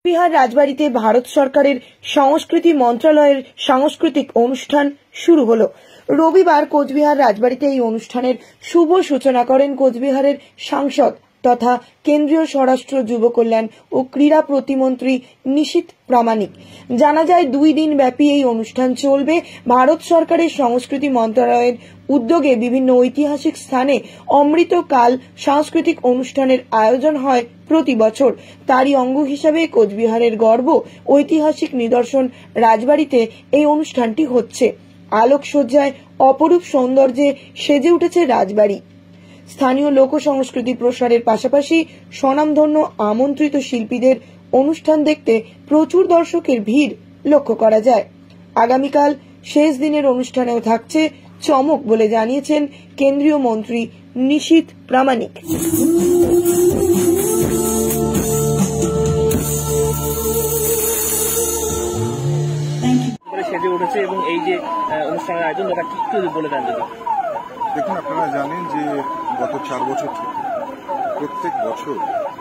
বিহার রাজবাড়িতে ভারত সরকারের সংস্কৃতি মন্ত্রণালয়ের সাংস্কৃতিক অনুষ্ঠান শুরু হলো। রবিবার কোচবিহার রাজবাড়িতে এই অনুষ্ঠানের শুভ সূচনা করেন কোচবিহারের সাংসদ তথা কেন্দ্রীয় স্বরাষ্ট্র যুব কল্যাণ ও ক্রীড়া প্রতিমন্ত্রী নিশীথ প্রামাণিক। জানা যায় 2 দিন ব্যাপী এই অনুষ্ঠান চলবে। ভারত সরকারের সংস্কৃতি মন্ত্রণালয়ের উদ্যোগে বিভিন্ন ঐতিহাসিক স্থানে অমৃতকাল সাংস্কৃতিক অনুষ্ঠানের আয়োজন হয় প্রতি বছর। তারই অঙ্গ হিসাবে কোচবিহারের গর্ব ঐতিহাসিক নিদর্শন রাজবাড়িতে এই অনুষ্ঠানটি হচ্ছে। আলোকসজ্জায় অপরূপ সৌন্দর্যে সেজে উঠেছে রাজবাড়ি। স্থানীয় লোক সংস্কৃতি প্রসারের পাশাপাশি স্বনামধন্য আমন্ত্রিত শিল্পীদের অনুষ্ঠান দেখতে প্রচুর দর্শকের ভিড় লক্ষ্য করা যায়। আগামীকাল শেষ দিনের অনুষ্ঠানেও থাকছে চমক বলে জানিয়েছেন কেন্দ্রীয় মন্ত্রী নিশীথ প্রামাণিক। সেজে উঠেছে এবং এই যে অনুষ্ঠানের আয়োজন তারা কি বলে দেন যদি? দেখুন, আপনারা জানেন যে গত 4 বছর থেকে প্রত্যেক বছর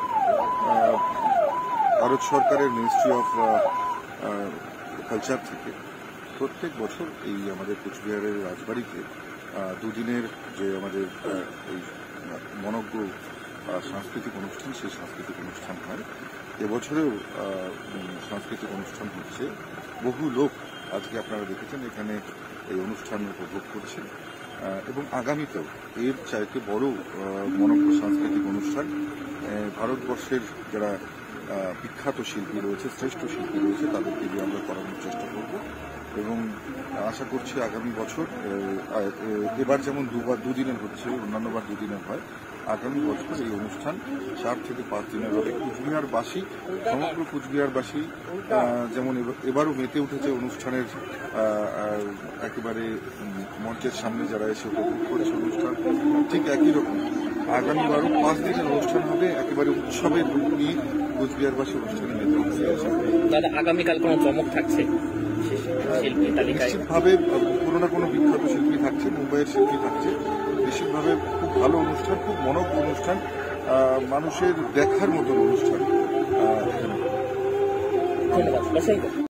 ভারত সরকারের মিনিস্ট্রি অফ কালচার থেকে প্রত্যেক বছর এই আমাদের কোচবিহারের রাজবাড়িতে 2 দিনের যে আমাদের এই মনজ্ঞ সাংস্কৃতিক অনুষ্ঠান, সেই সাংস্কৃতিক অনুষ্ঠান হয়। এবছরেও সাংস্কৃতিক অনুষ্ঠান হচ্ছে। বহু লোক আজকে আপনারা দেখেছেন এখানে এই অনুষ্ঠান উপভোগ করছেন এবং আগামীতেও এর চাইতে বড় মনজ্ঞ সাংস্কৃতিক অনুষ্ঠান ভারতবর্ষের যারা বিখ্যাত শিল্পী রয়েছে, শ্রেষ্ঠ শিল্পী রয়েছে, তাদেরকে দিয়ে আমরা করানোর চেষ্টা করব এবং আশা করছি আগামী বছর এবার যেমন 2 দিনের হচ্ছে, অন্যান্যবার 2 দিনের হয়, আগামী বছর এই অনুষ্ঠান 4 থেকে 5 দিনের হবে। কুচবিহারবাসী, সমগ্র কুচবিহারবাসী যেমন এবারও মেতে উঠেছে অনুষ্ঠানের একেবারে মঞ্চের সামনে যারা এসে উপভোগ করেছে অনুষ্ঠান, ঠিক একই রকম আগামীবারও 5 দিনের অনুষ্ঠান হবে। একেবারে উৎসবের রূপ নিয়ে কুচবিহারবাসী অনুষ্ঠানে মেতে উঠেছে। দাদা, আগামীকাল কোনো চমক থাকছে? নিশ্চিতভাবে কোনো না কোনো বিখ্যাত শিল্পী থাকছে, মুম্বাইয়ের শিল্পী থাকছে। নিশ্চিতভাবে খুব ভালো অনুষ্ঠান, খুব মনোজ্ঞ অনুষ্ঠান, মানুষের দেখার মতো অনুষ্ঠান। ধন্যবাদ।